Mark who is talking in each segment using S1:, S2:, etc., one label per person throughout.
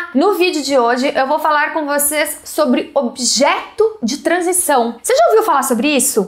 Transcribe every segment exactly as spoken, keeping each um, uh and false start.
S1: No vídeo de hoje eu vou falar com vocês sobre objeto de transição. Você já ouviu falar sobre isso?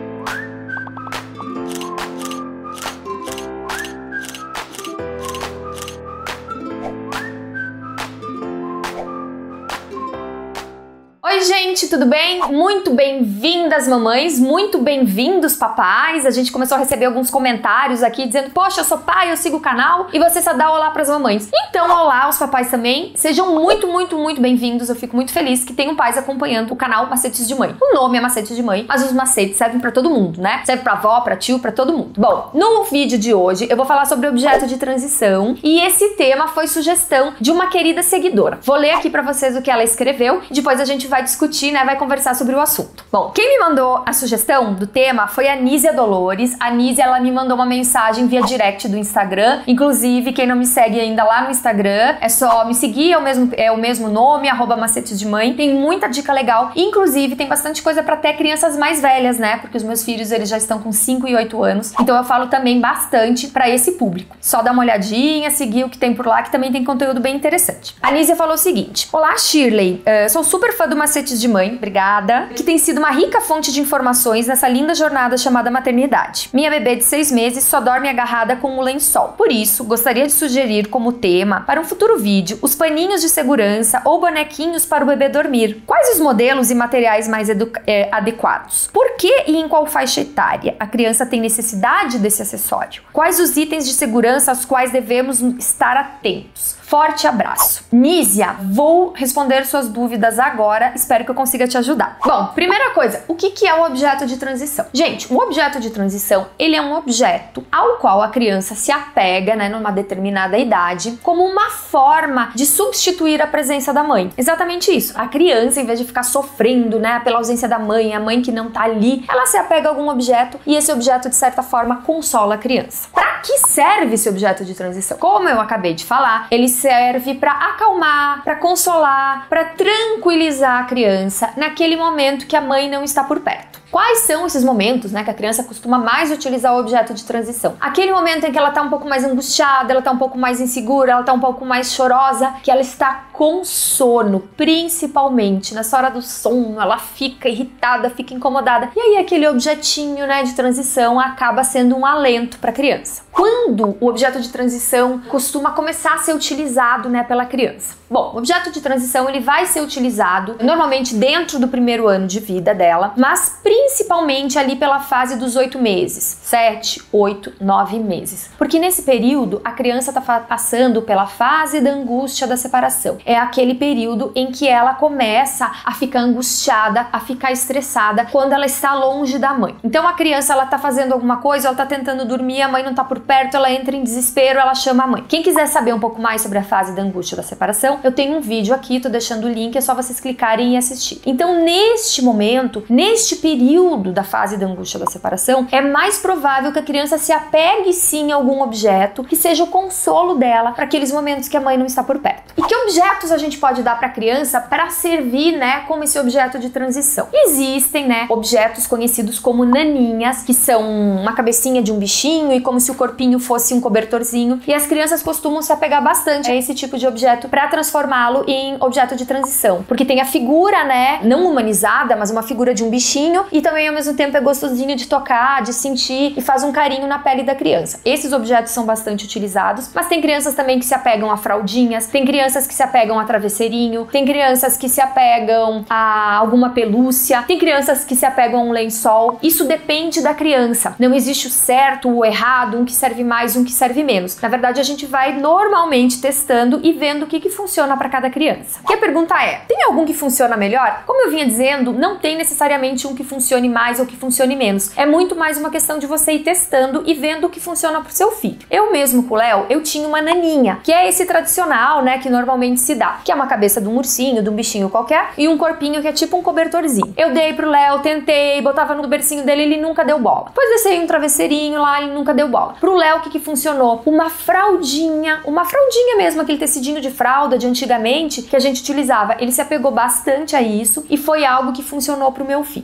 S1: Oi gente, tudo bem? Muito bem-vindas mamães, muito bem-vindos papais. A gente começou a receber alguns comentários aqui dizendo: poxa, eu sou pai, eu sigo o canal e você só dá olá para as mamães. Então olá aos papais também, sejam muito, muito, muito bem-vindos. Eu fico muito feliz que tenham pais acompanhando o canal Macetes de Mãe. O nome é Macetes de Mãe, mas os macetes servem para todo mundo, né? Serve para avó, para tio, para todo mundo. Bom, no vídeo de hoje eu vou falar sobre objeto de transição e esse tema foi sugestão de uma querida seguidora. Vou ler aqui para vocês o que ela escreveu e depois a gente vai discutir, né, vai conversar sobre o assunto. Bom, quem me mandou a sugestão do tema foi a Nízia Dolores. A Nízia, ela me mandou uma mensagem via direct do Instagram. Inclusive, quem não me segue ainda lá no Instagram, é só me seguir, é o mesmo, é o mesmo nome, arroba Macetes de Mãe. Tem muita dica legal. Inclusive, tem bastante coisa para até crianças mais velhas, né? Porque os meus filhos, eles já estão com cinco e oito anos. Então, eu falo também bastante para esse público. Só dá uma olhadinha, seguir o que tem por lá, que também tem conteúdo bem interessante. A Nízia falou o seguinte: olá, Shirley. Uh, sou super fã do Macetes de Mãe, obrigada, que tem sido uma rica fonte de informações nessa linda jornada chamada maternidade. Minha bebê de seis meses só dorme agarrada com o lençol. Por isso, gostaria de sugerir como tema para um futuro vídeo os paninhos de segurança ou bonequinhos para o bebê dormir. Quais os modelos e materiais mais é, adequados? Por que e em qual faixa etária a criança tem necessidade desse acessório? Quais os itens de segurança aos quais devemos estar atentos? Forte abraço. Nízia, vou responder suas dúvidas agora, espero que eu consiga te ajudar. Bom, primeira coisa, o que que é o objeto de transição? Gente, o objeto de transição, ele é um objeto ao qual a criança se apega, né, numa determinada idade, como uma forma de substituir a presença da mãe. Exatamente isso. A criança, em vez de ficar sofrendo, né, pela ausência da mãe, a mãe que não tá ali, ela se apega a algum objeto e esse objeto, de certa forma, consola a criança. Pra que serve esse objeto de transição? Como eu acabei de falar, ele serve para acalmar, para consolar, para tranquilizar a criança naquele momento que a mãe não está por perto. Quais são esses momentos, né, que a criança costuma mais utilizar o objeto de transição? Aquele momento em que ela está um pouco mais angustiada, ela está um pouco mais insegura, ela está um pouco mais chorosa, que ela está com sono, principalmente nessa hora do sono, ela fica irritada, fica incomodada. E aí aquele objetinho, né, de transição acaba sendo um alento para a criança. Quando o objeto de transição costuma começar a ser utilizado, né, pela criança? Bom, o objeto de transição ele vai ser utilizado normalmente dentro do primeiro ano de vida dela, mas principalmente ali pela fase dos oito meses, sete, oito, nove meses. Porque nesse período a criança está passando pela fase da angústia da separação. É aquele período em que ela começa a ficar angustiada, a ficar estressada quando ela está longe da mãe. Então a criança ela está fazendo alguma coisa, ela está tentando dormir, a mãe não está por perto, ela entra em desespero, ela chama a mãe. Quem quiser saber um pouco mais sobre a fase da angústia da separação, eu tenho um vídeo aqui, tô deixando o link, é só vocês clicarem e assistir. Então neste momento, neste período da fase da angústia da separação, é mais provável que a criança se apegue sim a algum objeto que seja o consolo dela para aqueles momentos que a mãe não está por perto. E que objetos a gente pode dar para a criança para servir, né, como esse objeto de transição? Existem, né, objetos conhecidos como naninhas, que são uma cabecinha de um bichinho e como se o corpinho fosse um cobertorzinho, e as crianças costumam se apegar bastante a esse tipo de objeto para transformá-lo em objeto de transição, porque tem a figura, né, não humanizada, mas uma figura de um bichinho e também ao mesmo tempo é gostosinho de tocar, de sentir e faz um carinho na pele da criança. Esses objetos são bastante utilizados, mas tem crianças também que se apegam a fraldinhas, tem crianças que se apegam a travesseirinho, tem crianças que se apegam a alguma pelúcia, tem crianças que se apegam a um lençol. Isso depende da criança. Não existe o certo ou o errado, um que serve mais, um que serve menos. Na verdade, a gente vai normalmente testando e vendo o que, que funciona para cada criança. E a pergunta é, tem algum que funciona melhor? Como eu vinha dizendo, não tem necessariamente um que funcione mais ou que funcione menos. É muito mais uma questão de você ir testando e vendo o que funciona pro seu filho. Eu mesmo com o Léo, eu tinha uma naninha, que é esse tradicional, né, que normalmente se dá, que é uma cabeça de um ursinho, de um bichinho qualquer, e um corpinho que é tipo um cobertorzinho. Eu dei pro Léo, tentei, botava no bercinho dele, ele nunca deu bola. Depois descei um travesseirinho lá, ele nunca deu bola. Pro Léo, o que que funcionou? Uma fraldinha, uma fraldinha mesmo, aquele tecidinho de fralda de antigamente, que a gente utilizava. Ele se apegou bastante a isso e foi algo que funcionou pro meu filho. E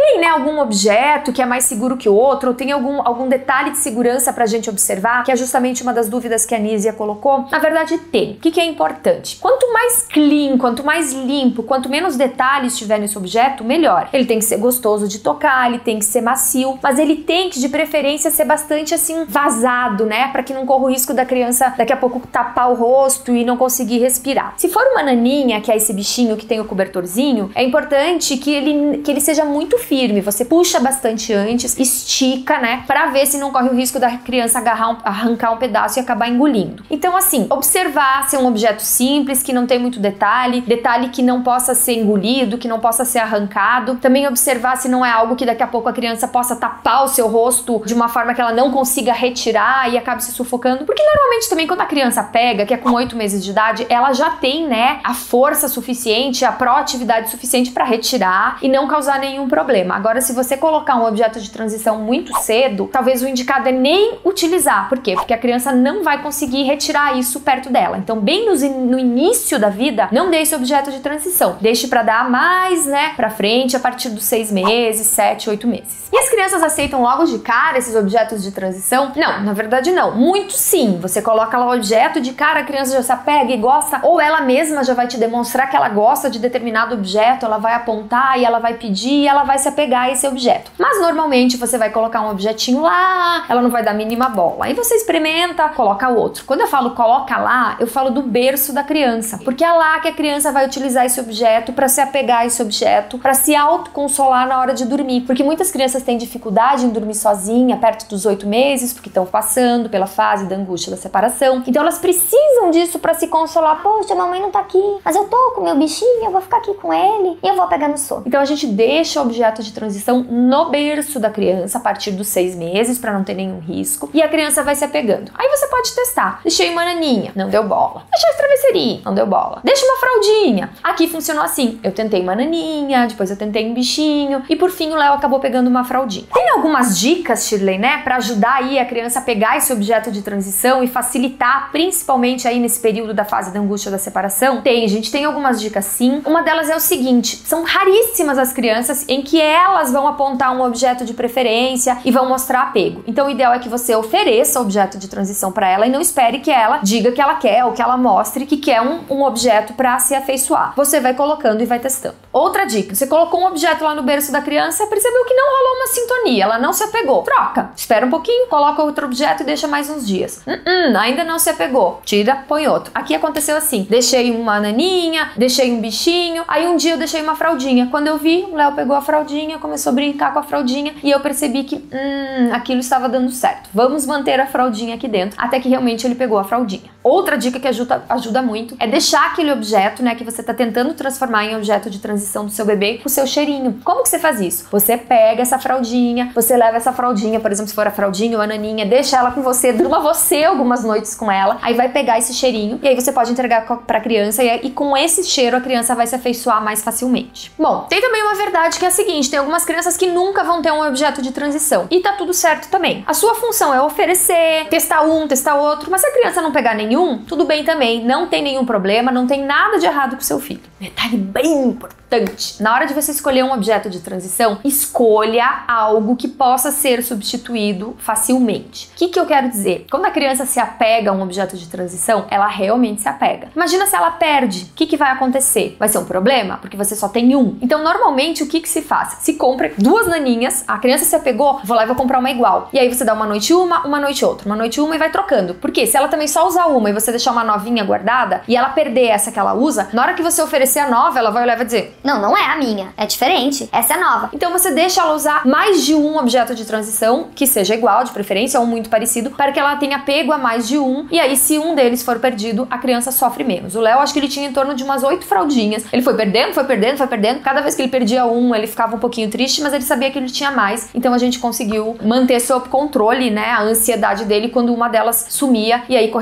S1: Tem, né, algum objeto que é mais seguro que o outro, ou tem algum, algum detalhe de segurança pra gente observar, que é justamente uma das dúvidas que a Nízia colocou? Na verdade, tem. O que, que é importante? Quanto mais clean, quanto mais limpo, quanto menos detalhes tiver nesse objeto, melhor. Ele tem que ser gostoso de tocar, ele tem que ser macio, mas ele tem que, de preferência, ser bastante, assim, vazado, né, pra que não corra o risco da criança daqui a pouco tapar o rosto e não conseguir respirar. Se for uma naninha, que é esse bichinho que tem o cobertorzinho, é importante que ele, que ele seja muito firme. Você puxa bastante antes, estica, né, pra ver se não corre o risco da criança agarrar um, arrancar um pedaço e acabar engolindo. Então, assim, observar se é um objeto simples, que não tem muito detalhe, detalhe que não possa ser engolido, que não possa ser arrancado. Também observar se não é algo que daqui a pouco a criança possa tapar o seu rosto de uma forma que ela não consiga retirar e acabe se sufocando. Porque normalmente também quando a criança pega, que é com oito meses de idade, ela já tem, né, a força suficiente, a proatividade suficiente para retirar e não causar nenhum problema. Agora, se você colocar um objeto de transição muito cedo, talvez o indicado é nem utilizar. Por quê? Porque a criança não vai conseguir retirar isso perto dela. Então, bem no, no início da vida, não dê esse objeto de transição. Deixe para dar mais, né, pra frente, a partir dos seis meses, sete, oito meses. E as crianças aceitam logo de cara esses objetos de transição? Não, na verdade não. Muito sim. Você coloca lá o objeto de cara, a criança já se apega e gosta, ou ela mesma já vai te demonstrar que ela gosta de determinado objeto, ela vai apontar e ela vai pedir e ela vai se apegar a esse objeto. Mas normalmente você vai colocar um objetinho lá, ela não vai dar mínima bola. Aí você experimenta, coloca outro. Quando eu falo coloca lá, eu falo do berço da criança, porque é lá que a criança vai utilizar esse objeto para se apegar a esse objeto, para se autoconsolar na hora de dormir. Porque muitas crianças têm dificuldade em dormir sozinha perto dos oito meses, porque estão passando pela fase da angústia da separação. Então elas precisam disso para se consolar. Poxa, mamãe não tá aqui, mas eu tô com meu bichinho, eu vou ficar aqui com ele e eu vou pegar no sono. Então a gente deixa o objeto de transição no berço da criança a partir dos seis meses, para não ter nenhum risco, e a criança vai se apegando. Aí você pode testar. Deixei uma naninha, não deu bola. Deixei esse travesseirinho, não deu bola. Deixa uma fraldinha. Aqui funcionou assim. Eu tentei uma naninha, depois eu tentei um bichinho e por fim o Léo acabou pegando uma fraldinha. Tem algumas dicas, Shirley, né, para ajudar aí a criança a pegar esse objeto de transição e facilitar, principalmente aí nesse período da fase da angústia da separação? Tem, gente, tem algumas dicas sim. Uma delas é o seguinte: são raríssimas as crianças em que elas vão apontar um objeto de preferência e vão mostrar apego. Então o ideal é que você ofereça o objeto de transição para ela e não espere que ela diga que ela quer ou que ela mostre que quer um, um objeto para se afeiçoar. Você vai colocando e vai testando. Outra dica: você colocou um objeto lá no berço da criança e percebeu que não rolou uma sintonia, ela não se apegou. Troca. Espera um pouquinho, coloca outro objeto e deixa mais uns dias. Uh-uh, ainda não se apegou. Tira, põe outro. Aqui aconteceu assim. Deixei uma naninha, deixei um bichinho, aí um dia eu deixei uma fraldinha. Quando eu vi, o Léo pegou a fraldinha, começou a brincar com a fraldinha e eu percebi que hum, aquilo estava dando certo. Vamos manter a fraldinha aqui dentro, até que realmente ele pegou a fraldinha. Outra dica que ajuda, ajuda muito é deixar aquele objeto, né, que você está tentando transformar em objeto de transição do seu bebê com o seu cheirinho. Como que você faz isso? Você pega essa fraldinha, você leva essa fraldinha, por exemplo, se for a fraldinha ou a naninha, deixa ela com você, durma você algumas noites com ela, aí vai pegar esse cheirinho e aí você pode entregar para a criança e, e com esse cheiro a criança vai se afeiçoar mais facilmente. Bom, tem também uma verdade que é a seguinte: tem algumas crianças que nunca vão ter um objeto de transição e tá tudo certo também. A sua função é oferecer, testar um, testar outro, mas se a criança não pegar nenhum, tudo bem também, não tem nenhum problema, não tem nada de errado com seu filho. Detalhe bem importante: na hora de você escolher um objeto de transição, escolha algo que possa ser substituído facilmente. O que que eu quero dizer? Quando a criança se apega a um objeto de transição, ela realmente se apega. Imagina se ela perde, o que que vai acontecer? Vai ser um problema? Porque você só tem um. Então, normalmente, o que que se faz? Se compra duas naninhas, a criança se apegou, vou lá e vou comprar uma igual. E aí você dá uma noite uma, uma noite outra, uma noite uma e vai trocando. Porque se ela também só usar uma e você deixar uma novinha guardada, e ela perder essa que ela usa, na hora que você oferecer a nova, ela vai olhar e vai dizer:
S2: não, não é a minha, é diferente, essa é nova.
S1: Então você deixa ela usar mais de um objeto de transição, que seja igual, de preferência, ou muito parecido, para que ela tenha apego a mais de um, e aí se um deles for perdido, a criança sofre menos. O Léo, acho que ele tinha em torno de umas oito fraldinhas, ele foi perdendo, foi perdendo, foi perdendo, cada vez que ele perdia um, ele ficava um pouquinho triste, mas ele sabia que ele tinha mais, então a gente conseguiu manter sob controle, né, a ansiedade dele quando uma delas sumia, e aí correu tudo bem.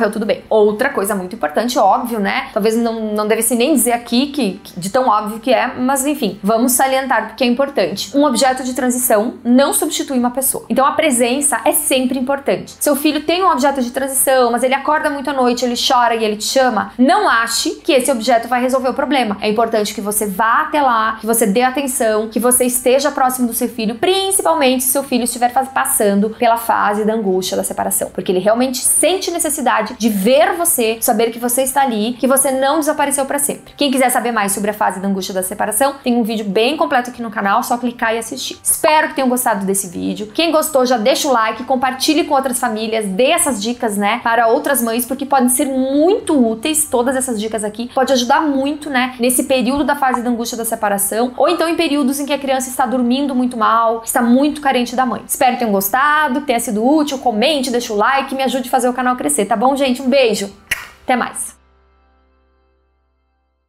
S1: Outra coisa muito importante, óbvio, né? Talvez não, não devesse nem dizer aqui que, que de tão óbvio que é, mas enfim, vamos salientar porque é importante. Um objeto de transição não substitui uma pessoa. Então a presença é sempre importante. Seu filho tem um objeto de transição, mas ele acorda muito à noite, ele chora e ele te chama, não ache que esse objeto vai resolver o problema. É importante que você vá até lá, que você dê atenção, que você esteja próximo do seu filho, principalmente se seu filho estiver passando pela fase da angústia da separação, porque ele realmente sente necessidade de ver você, saber que você está ali, que você não desapareceu para sempre. Quem quiser saber mais sobre a fase da angústia da separação, tem um vídeo bem completo aqui no canal, só clicar e assistir. Espero que tenham gostado desse vídeo. Quem gostou, já deixa o like, compartilhe com outras famílias, dê essas dicas, né, para outras mães, porque podem ser muito úteis, todas essas dicas aqui, pode ajudar muito, né, nesse período da fase da angústia da separação, ou então em períodos em que a criança está dormindo muito mal, está muito carente da mãe. Espero que tenham gostado, que tenha sido útil, comente, deixa o like, me ajude a fazer o canal crescer, tá bom, gente? Um beijo, até mais!